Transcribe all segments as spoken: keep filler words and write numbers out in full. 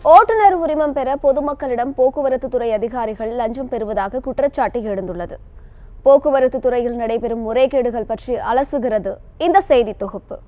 ஓட்டுநர் உரிமம் பெற பொதுமக்களிடம் போக்குவரத்து துறை அதிகாரிகள் லஞ்சம் பெறுவதாக குற்றச்சாட்டு எழுந்துள்ளது. போக்குவரத்து துறையில் நடைபெறும் முறைகேடுகள் பற்றி அலசுகிறது இந்த செய்தி தொகுப்பு.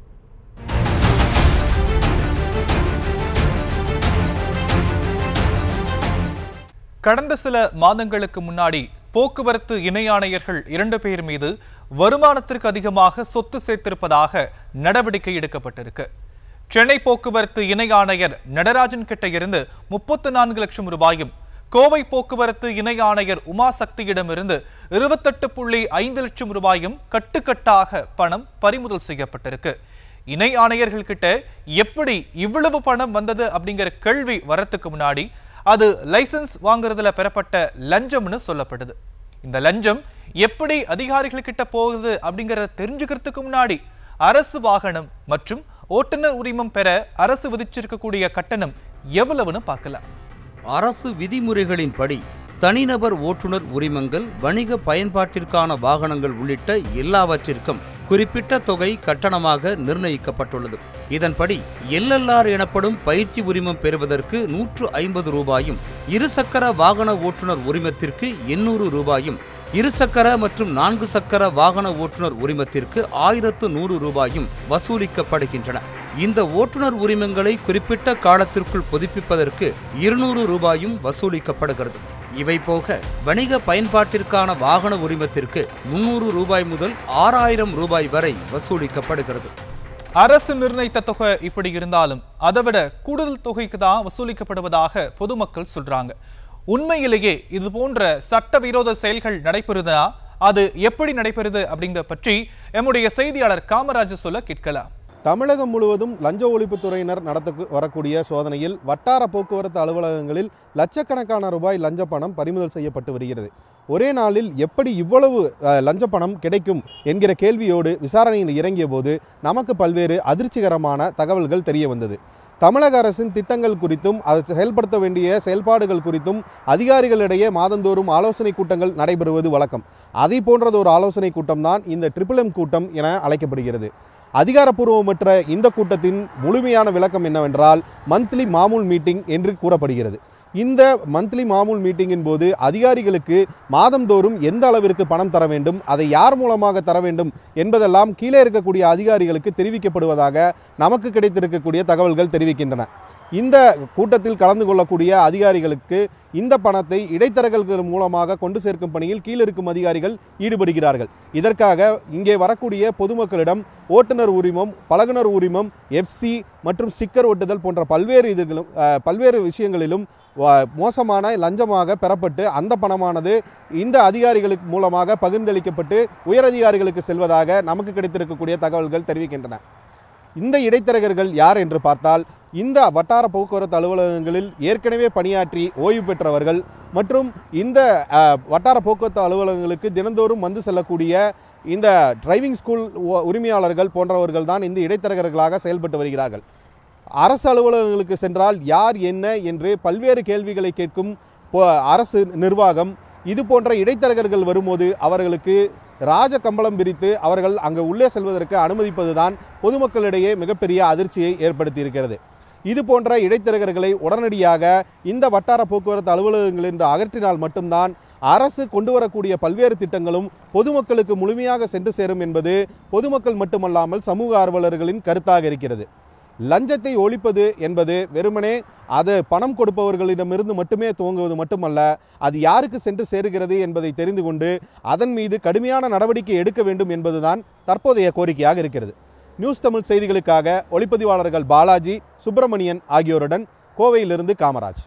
கடந்த சில மாதங்களுக்கு முன்னாடி போக்குவரத்து இணை ஆணையர்கள் இரண்டு பேர் மீது வருமானத்திற்கு அதிகமாக சொத்து சேர்த்திருப்பதாக நடவடிக்கை எடுக்கப்பட்டிருக்கு. சென்னை போக்குவரத்து இணை ஆணையர் நடராஜன் கிட்ட இருந்து முப்பத்தி நான்கு லட்சம் ரூபாயும், கோவை போக்குவரத்து இணை ஆணையர் உமா சக்தியிடமிருந்து இருபத்தெட்டு புள்ளி ஐந்து லட்சம் ரூபாயும் கட்டுக்கட்டாக பணம் பறிமுதல் செய்யப்பட்டிருக்கு. இணை ஆணையர்கள் கிட்ட எப்படி இவ்வளவு பணம் வந்தது அப்படிங்கிற கேள்வி வரத்துக்கு முன்னாடி அது லைசன்ஸ் வாங்குறதுல பெறப்பட்ட லஞ்சம்னு சொல்லப்படுது. இந்த லஞ்சம் எப்படி அதிகாரிகள் கிட்ட போகுது அப்படிங்கறத தெரிஞ்சுக்கிறதுக்கு முன்னாடி அரசு வாகனம் மற்றும் ஓட்டுநர் உரிமம் பெற அரசு விதிச்சிருக்கக்கூடிய கட்டணம் எவ்வளவுன்னு பார்க்கலாம். அரசு விதிமுறைகளின்படி தனிநபர் ஓட்டுநர் உரிமங்கள், வணிக பயன்பாட்டிற்கான வாகனங்கள் உள்ளிட்ட எல்லாவற்றிற்கும் குறிப்பிட்ட தொகை கட்டணமாக நிர்ணயிக்கப்பட்டுள்ளது. இதன்படி எல் எல் ஆர் எனப்படும் பயிற்சி உரிமம் பெறுவதற்கு நூற்று ஐம்பது ரூபாயும், இருசக்கர வாகன ஓட்டுநர் உரிமத்திற்கு எண்ணூறு ரூபாயும், இருசக்கர மற்றும் நான்கு சக்கர வாகன ஓட்டுநர் உரிமத்திற்கு ஆயிரத்து நூறு ரூபாயும் வசூலிக்கப்படுகின்றன. இந்த ஓட்டுநர் உரிமங்களை குறிப்பிட்ட காலத்திற்குள் புதுப்பிப்பதற்கு இருநூறு ரூபாயும் வசூலிக்கப்படுகிறது. இவை போக வணிக பயன்பாட்டிற்கான வாகன உரிமத்திற்கு முன்னூறு ரூபாய் முதல் ஆறாயிரம் ரூபாய் வரை வசூலிக்கப்படுகிறது. அரசு நிர்ணயித்த தொகை இப்படி இருந்தாலும் அதைவிட கூடுதல் தொகைக்கு தான் வசூலிக்கப்படுவதாக பொதுமக்கள் சொல்றாங்க. உண்மையிலேயே இது போன்ற சட்டவிரோத செயல்கள் நடைபெறுதா, அது எப்படி நடைபெறுது அப்படிங்கிறத பற்றி எம்முடைய செய்தியாளர் காமராஜ் சொல்ல கேட்கலாம். தமிழகம் முழுவதும் லஞ்ச ஒழிப்புத்துறையினர் நடத்த வரக்கூடிய சோதனையில் வட்டார போக்குவரத்து அலுவலகங்களில் லட்சக்கணக்கான ரூபாய் லஞ்ச பணம் பறிமுதல் செய்யப்பட்டு வருகிறது. ஒரே நாளில் எப்படி இவ்வளவு லஞ்ச பணம் கிடைக்கும் என்கிற கேள்வியோடு விசாரணையில் இறங்கிய போது நமக்கு பல்வேறு அதிர்ச்சிகரமான தகவல்கள் தெரிய வந்தது. தமிழக அரசின் திட்டங்கள் குறித்தும் அதை செயல்படுத்த வேண்டிய செயல்பாடுகள் குறித்தும் அதிகாரிகளிடையே மாதந்தோறும் ஆலோசனை கூட்டங்கள் நடைபெறுவது வழக்கம். அதை போன்றது ஒரு ஆலோசனை கூட்டம் தான் இந்த ட்ரிபிள் எம் கூட்டம் என அழைக்கப்படுகிறது. அதிகாரப்பூர்வமற்ற இந்த கூட்டத்தின் முழுமையான விளக்கம் என்னவென்றால் மந்த்லி மாமூல் மீட்டிங் என்று கூறப்படுகிறது. இந்த மந்த்லி மாமூல் மீட்டிங்கின் போது அதிகாரிகளுக்கு மாதந்தோறும் எந்த அளவிற்கு பணம் தர வேண்டும், அதை யார் மூலமாக தர வேண்டும் என்பதெல்லாம் கீழே இருக்கக்கூடிய அதிகாரிகளுக்கு தெரிவிக்கப்படுவதாக நமக்கு கிடைத்திருக்கக்கூடிய தகவல்கள் தெரிவிக்கின்றன. இந்த கூட்டத்தில் கலந்து கொள்ளக்கூடிய அதிகாரிகளுக்கு இந்த பணத்தை இடைத்தரகர்கள் மூலமாக கொண்டு சேர்க்கும் பணியில் கீழிருக்கும் அதிகாரிகள் ஈடுபடுகிறார்கள். இதற்காக இங்கே வரக்கூடிய பொதுமக்களிடம் ஓட்டுநர் உரிமம், பழகுனர் உரிமம், எஃப்சி மற்றும் ஸ்டிக்கர் ஒட்டுதல் போன்ற பல்வேறு இதுகளும் பல்வேறு விஷயங்களிலும் மோசமான லஞ்சமாக பெறப்பட்டு அந்த பணமானது இந்த அதிகாரிகளுக்கு மூலமாக பகிர்ந்தளிக்கப்பட்டு உயரதிகாரிகளுக்கு செல்வதாக நமக்கு கிடைத்திருக்கக்கூடிய தகவல்கள் தெரிவிக்கின்றன. இந்த இடைத்தரகர்கள் யார் என்று பார்த்தால், இந்த வட்டார போக்குவரத்து அலுவலகங்களில் ஏற்கனவே பணியாற்றி ஓய்வு பெற்றவர்கள் மற்றும் இந்த வட்டார போக்குவரத்து அலுவலகங்களுக்கு தினந்தோறும் வந்து செல்லக்கூடிய இந்த டிரைவிங் ஸ்கூல் உரிமையாளர்கள் போன்றவர்கள் தான் இந்த இடைத்தரகர்களாக செயல்பட்டு வருகிறார்கள். அரசு அலுவலகங்களுக்கு சென்றால் யார் என்ன என்று பல்வேறு கேள்விகளை கேட்கும் அரசு நிர்வாகம் இது போன்ற இடைத்தரகர்கள் வரும்போது அவர்களுக்கு ராஜ கம்பளம் பிரித்து அவர்கள் அங்கு உள்ளே செல்வதற்கு அனுமதிப்பதுதான் பொதுமக்களிடையே மிகப்பெரிய அதிர்ச்சியை ஏற்படுத்தி இருக்கிறது. இது போன்ற இடைத்தரகர்களை உடனடியாக இந்த வட்டார போக்குவரத்து அலுவலகங்கள் என்று அகற்றினால் மட்டும்தான் அரசு கொண்டு வரக்கூடிய பல்வேறு திட்டங்களும் பொதுமக்களுக்கு முழுமையாக சென்று சேரும் என்பது பொதுமக்கள் மட்டுமல்லாமல் சமூக ஆர்வலர்களின் கருத்தாக இருக்கிறது. லஞ்சத்தை ஒழிப்பது என்பது வெறுமனே அது பணம் கொடுப்பவர்களிடமிருந்து மட்டுமே துவங்குவது மட்டுமல்ல, அது யாருக்கு சென்று சேருகிறது என்பதை தெரிந்து கொண்டு அதன் மீது கடுமையான நடவடிக்கை எடுக்க வேண்டும் என்பதுதான் தற்போதைய கோரிக்கையாக இருக்கிறது. நியூஸ் தமிழ் செய்திகளுக்காக ஒளிப்பதிவாளர்கள் பாலாஜி, சுப்பிரமணியன் ஆகியோருடன் கோவையிலிருந்து காமராஜ்.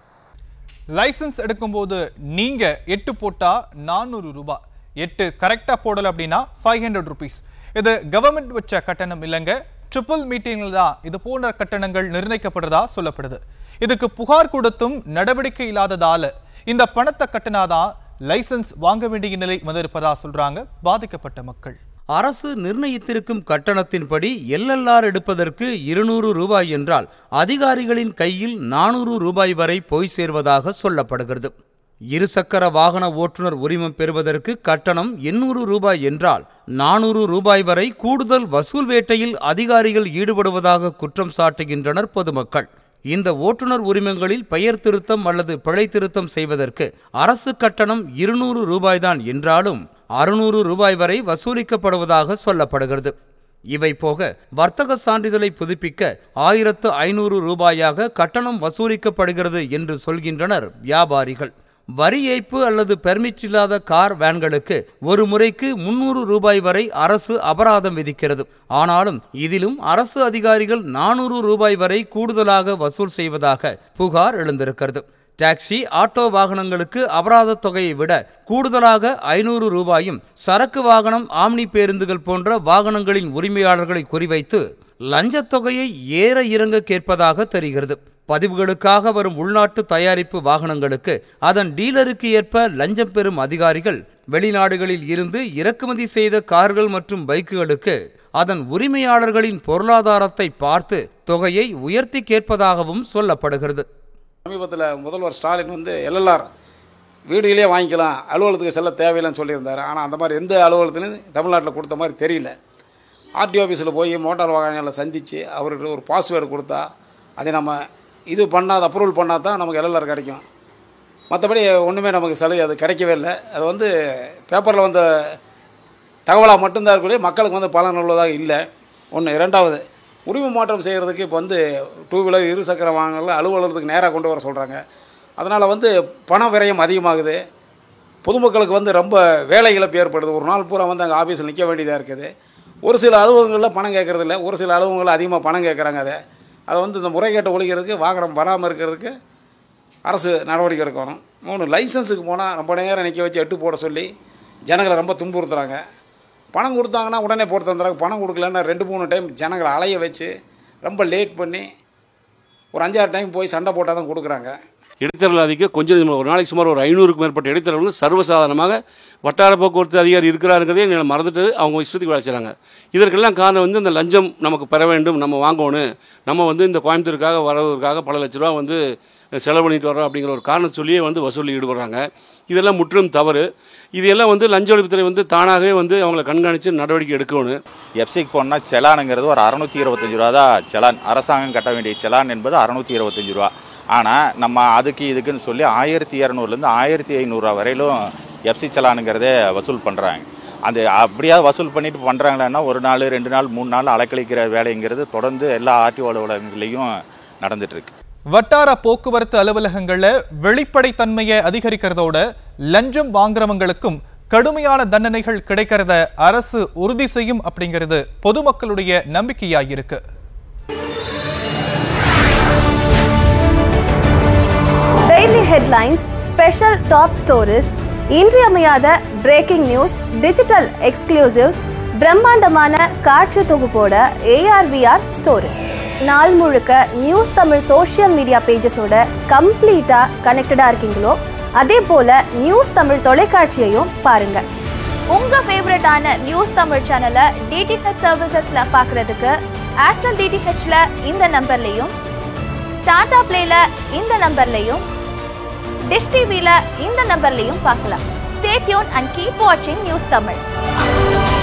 லைசன்ஸ் எடுக்கும்போது நீங்க எட்டு போட்டா நானூறு ரூபாய், எட்டு கரெக்டா போடல அப்படின்னா ஃபைவ் ஹண்ட்ரட் ருபீஸ். இது கவர்மெண்ட் வச்ச கட்டணம் இல்லைங்க. ட்ரிபிள் மீட்டிங்கில் தான் இது போன்ற கட்டணங்கள் நிர்ணயிக்கப்படுறதா சொல்லப்படுது. இதுக்கு புகார் கொடுத்தும் நடவடிக்கை இல்லாததால இந்த பணத்தை கட்டினாதான் லைசன்ஸ் வாங்க வேண்டிய நிலை வந்திருப்பதா சொல்றாங்க பாதிக்கப்பட்ட மக்கள். அரசு நிர்ணயித்திருக்கும் கட்டணத்தின்படி எல் எல் ஆர் எடுப்பதற்கு இருநூறு ரூபாய் என்றால் அதிகாரிகளின் கையில் நானூறு ரூபாய் வரை போய் சேர்வதாக சொல்லப்படுகிறது. இருசக்கர வாகன ஓட்டுநர் உரிமம் பெறுவதற்கு கட்டணம் எண்ணூறு ரூபாய் என்றால் நானூறு ரூபாய் வரை கூடுதல் வசூல் வேட்டையில் அதிகாரிகள் ஈடுபடுவதாக குற்றம் சாட்டுகின்றனர் பொதுமக்கள். இந்த ஓட்டுநர் உரிமங்களில் பெயர் திருத்தம் அல்லது பிழை திருத்தம் செய்வதற்கு அரசு கட்டணம் இருநூறு ரூபாய்தான் என்றாலும் அறுநூறு ரூபாய் வரை வசூலிக்கப்படுவதாக சொல்லப்படுகிறது. இவை போக வர்த்தக சான்றிதழை புதுப்பிக்க ஆயிரத்து ஐநூறு ரூபாயாக கட்டணம் வசூலிக்கப்படுகிறது என்று சொல்கின்றனர் வியாபாரிகள். வரி ஏய்ப்பு அல்லது பெர்மிட் இல்லாத கார் வேன்களுக்கு ஒரு முறைக்கு முன்னூறு ரூபாய் வரை அரசு அபராதம் விதிக்கிறது. ஆனாலும் இதிலும் அரசு அதிகாரிகள் நானூறு ரூபாய் வரை கூடுதலாக வசூல் செய்வதாக புகார் எழுந்திருக்கிறது. டாக்ஸி, ஆட்டோ வாகனங்களுக்கு அபராத தொகையை விட கூடுதலாக ஐநூறு ரூபாயும், சரக்கு வாகனம், ஆம்னி பேருந்துகள் போன்ற வாகனங்களின் உரிமையாளர்களை குறிவைத்து லஞ்சத் தொகையை ஏற இறங்க கேட்பதாக தெரிகிறது. பதிவுகளுக்காக வரும் உள்நாட்டு தயாரிப்பு வாகனங்களுக்கு அதன் டீலருக்கு ஏற்ப லஞ்சம் பெறும் அதிகாரிகள் வெளிநாடுகளில் இருந்து இறக்குமதி செய்த கார்கள் மற்றும் பைக்குகளுக்கு அதன் உரிமையாளர்களின் பொருளாதாரத்தை பார்த்து தொகையை உயர்த்தி கேட்பதாகவும் சொல்லப்படுகிறது. சமீபத்தில் முதல்வர் ஸ்டாலின் வந்து எல்எல்ஆர் வீடுகளே வாங்கிக்கலாம், அலுவலகத்துக்கு செல்ல தேவையில்லைன்னு சொல்லியிருந்தார். ஆனால் அந்த மாதிரி எந்த அலுவலகத்துலையும் தமிழ்நாட்டில் கொடுத்த மாதிரி தெரியல. ஆர்டி ஆஃபீஸில் போய் மோட்டார் வாகனங்களை சந்தித்து அவருக்கு ஒரு பாஸ்வேர்டு கொடுத்தா அதை நம்ம இது பண்ணாத அப்ரூவல் பண்ணால் தான் நமக்கு எல்எல்ஆர் கிடைக்கும். மற்றபடி ஒன்றுமே நமக்கு சலுகை அது கிடைக்கவே இல்லை. அது வந்து பேப்பரில் வந்த தகவலாக மட்டும்தான் இருக்கக்கூடிய மக்களுக்கு வந்து பலன் உள்ளதாக இல்லை. ஒன்று. இரண்டாவது, உரிமை மாற்றம் செய்கிறதுக்கு இப்போ வந்து டூ வீலர் இருசக்கர வாகனங்கள் அலுவலகத்துக்கு நேராக கொண்டு வர சொல்கிறாங்க. அதனால் வந்து பண விரயம் அதிகமாகுது. பொதுமக்களுக்கு வந்து ரொம்ப வேலை இழப்பு ஏற்படுது. ஒரு நாள் பூரா வந்து அங்கே ஆஃபீஸில் நிற்க வேண்டியதாக இருக்குது. ஒரு சில அலுவலகங்களில் பணம் கேட்குறதில்ல, ஒரு சில அலுவலகங்களில் அதிகமாக பணம் கேட்குறாங்க. அதை அதை வந்து இந்த முறைகேட்டை ஒழிக்கிறதுக்கு, வாகனம் பராமரிக்கிறதுக்கு அரசு நடவடிக்கை எடுக்கணும். மூணு, லைசன்ஸுக்கு போனால் ரொம்ப நேரம் நிற்க வச்சு எட்டு போட சொல்லி ஜனங்களை ரொம்ப துன்புறுத்துறாங்க. பணம் கொடுத்தாங்கன்னா உடனே போட்டு தந்துடுறாங்க. பணம் கொடுக்கலன்னா ரெண்டு மூணு டைம் ஜனங்களை அலைய வச்சு ரொம்ப லேட் பண்ணி ஒரு அஞ்சாறு டைம் போய் சண்டை போட்டால் தான் கொடுக்குறாங்க. இடைத்தரகர்கள் அதிகம் கொஞ்சம் ஒரு நாளைக்கு சுமார் ஒரு ஐநூறுக்கும் மேற்பட்ட இடைத்தரகர்கள் சர்வசாதாரணமாக வட்டார போக்குவரத்து அதிகாரி இருக்கிறாருங்கிறதே எங்களை மறந்துட்டு அவங்க இஷ்டத்துக்கு வேலை செய்கிறாங்க. இதற்கெல்லாம் காரணம் வந்து இந்த லஞ்சம் நமக்கு பெற வேண்டும், நம்ம வாங்கணும், நம்ம வந்து இந்த கோயம்புத்தூருக்காக வரவதற்காக பல லட்ச ரூபா வந்து செலவு பண்ணிட்டு வரோம் அப்படிங்கிற ஒரு காரணம் சொல்லியே வந்து வசூலில் ஈடுபடுறாங்க. இதெல்லாம் முற்றிலும் தவறு. இதெல்லாம் வந்து லஞ்ச ஒழிப்புத்துறை வந்து தானாகவே வந்து அவங்களை கண்காணித்து நடவடிக்கை எடுக்கணும். எஃப்சிக்கு போனால் செலானுங்கிறது ஒரு அறுநூற்றி இருபத்தஞ்சி ரூபா தான் செலான். அரசாங்கம் கட்ட வேண்டிய செலான் என்பது அறுநூற்றி இருபத்தஞ்சி ரூபா. ஆனால் நம்ம அதுக்கு இதுக்குன்னு சொல்லி ஆயிரத்தி இரநூறுலேருந்து ஆயிரத்தி ஐநூறுரூவா வரையிலும் எஃப்சி செலானுங்கிறதே வசூல் பண்ணுறாங்க. அந்த அப்படியே வசூல் பண்ணிட்டு பண்ணுறாங்களேன்னா ஒரு நாள் ரெண்டு நாள் மூணு நாள் அலைக்கழிக்கிற வேலைங்கிறது தொடர்ந்து எல்லா ஆர்டிஓ அலுவலகங்களையும் நடந்துட்டுருக்கு. வட்டார போக்குவரத்து அலுவலகங்களில் வெளிப்படைத்தன்மையை அதிகரிக்கிறதோட லஞ்சம் வாங்குறவங்களுக்கும் கடுமையான தண்டனைகள் கிடைக்கிறத அரசு உறுதி செய்யும் அப்படிங்கிறது பொதுமக்களுடைய நம்பிக்கையாயிருக்கு. Daily headlines, special top stories, இன்றியமையாத பிரேக்கிங் நியூஸ், டிஜிட்டல் எக்ஸ்க்ளூசிவ்ஸ், பிரம்மாண்டமான காட்சி தொகுப்போட ஏஆர்விஆர் ஸ்டோரிஸ். நாள் முழுக்க நியூஸ் தமிழ் சோஷியல் மீடியா பேஜஸோட கம்ப்ளீட்டா கனெக்டடா இருக்கீங்களோ அதே போல நியூஸ் தமிழ் தொலைக்காட்சியையும் பாருங்க. உங்க ஃபேவரட்டான நியூஸ் தமிழ் சேனலை டிடிஹெச் சர்வீசஸ்ல பாக்குறதுக்கு ஏர்டெல் டிடிஹெச்ல இந்த நம்பர்லையும், டாடா பிளேல இந்த நம்பர்லையும், டிஷ் டிவில இந்த நம்பர்லையும் பார்க்கலாம். ஸ்டே டியூன் அண்ட் கீப் வாட்சிங் நியூஸ் தமிழ்.